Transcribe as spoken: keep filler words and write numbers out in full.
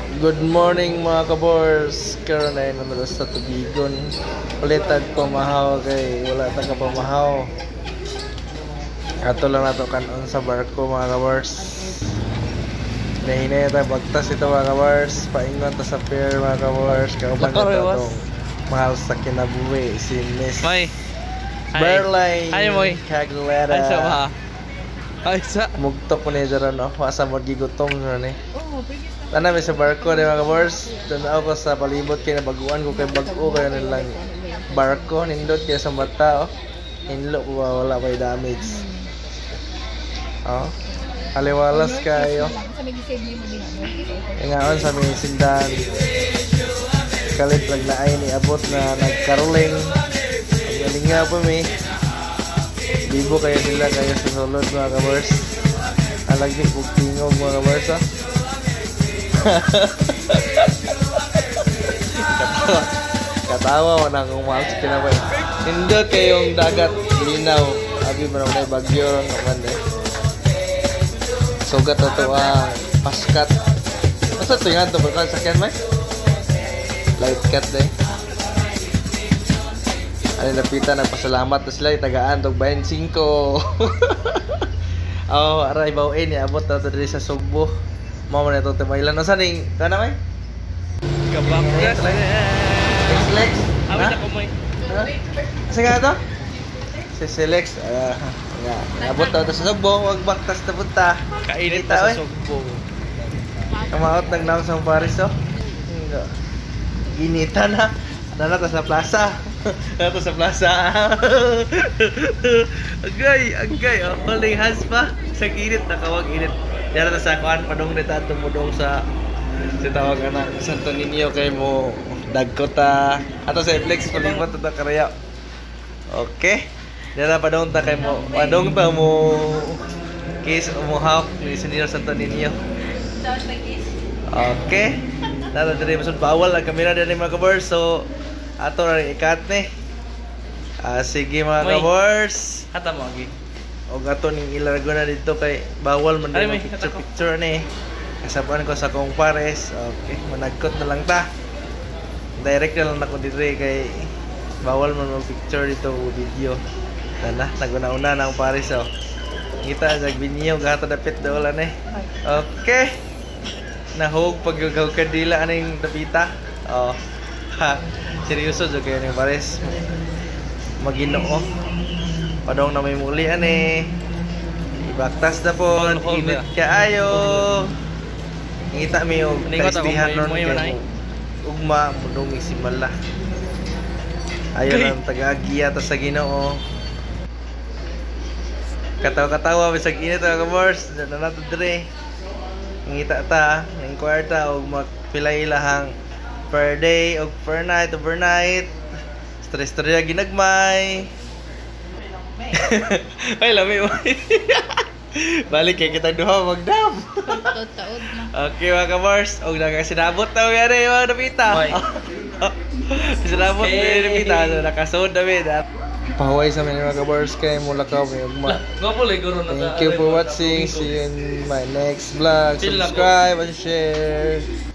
Good morning mga kabors. Karon ay nandito sa tubigon. Palitag pamahaw kay wala ta ka pamahaw. Ato lang nato kanon sa barko mga kabors. Nahinay ta bagtas ito mga kabors. Paingon ta sa pier mga kabors. Kauban ito itong mahal sa kinabuhi si Miss May Berline Ay moy Caglera. Ay sa ba? Ay sa Mugtok ko niya dyan no. Masa magigutong nyo ni. Tana may sa barko di mga kabors. Tanaw ko sa palibot kaya nabaguan ko kay bago kaya nilang barko. Nindot kaya sa mata oh. Hinlo ko wala may damage. Oh. Aliwalas kayo. Ngayon sa may sindan. Kalit lang na ay ni abot na nagkaroling. Ang galing nga po may. Bibo kayo sila kayo sa sulod mga kabors. Alagi kong tingog mga kabors ah. Katawa. Katawa mo na kung mahal sa kinabay. Hindi kayong dagat linaw. Abi mo na may bagyo ron naman eh. Sugat na ito ang paskat. Masa ito yung ito? Baka sakyan may? Light cut eh. Ano napitan, nagpasalamat na sila. Tagaan itong twenty-five. Oh, aray bawin. Iabot na ito dito sa Sugbo. Mama na ito timaylan. Ano saan yung... Kaya na may? kabakras. Lex-Lex? Awit ako moy. Kasi nga ito? Si Silex. Uh, Iabot na ito sa Sugbo. Huwag baktas na punta. Kainit Kita, pa oy. sa Sugbo. Kamaot ng naong sa Paris oh. Inita na. Nanato sa plaza. Nanato sa plaza. Agay, agay. Oh, holding hands pa. Sa init, nakawag init. Diyan na sa kuan padong nita tumudong sa si tawag ana Santo Niño kay mo dagkota. Ato sa Flex kulimot ta karaya. Okay. Diyan na padong ta kay mo. Padong ta mo kiss mo hawk ni Señor Santo Niño. Okay. Nada dire masud bawal ang kamera diri mga kabors. So ato ra ikat ni. Ah sige mga kabors. Hata mo agi. Og ato ning ilargo na dito kay bawal man din picture picture ni. Kasabuan ko sa kong pares. Okay, managkot na lang ta. Direct na lang ako dire kay bawal man mo picture dito o video. Tana, naguna-una na ang pares oh. Kita sa binyo gato dapit dolan eh. Okay. Nahog pagyugaw kadila aning dapita. Oh. Ha. Seryoso jud kayo ning pares. Maginoo. Padong na may muli ani. Ibaktas na po. Init kaayo. Ngita mi og kaistihan nun kay ugma mudong simala. Ayo lang tagagiya ta sa Ginoo. Katawa-katawa bisag init mga kabors. Na nato dire. Ngita ta ning kwarta og magpilay lahang per day og per night overnight. Stress-stress ginagmay. Ay, lami mo. Balik kay kita duha magdam. Taod-taod na. Okay mga kabars, og nakasinabot na mga rin mga napita. Sinabot na yung napita, nakasod na min. Pahuway sa mga kabars kay Mulakaw may ugma. Thank you for watching. See you in my next vlog. Subscribe and share.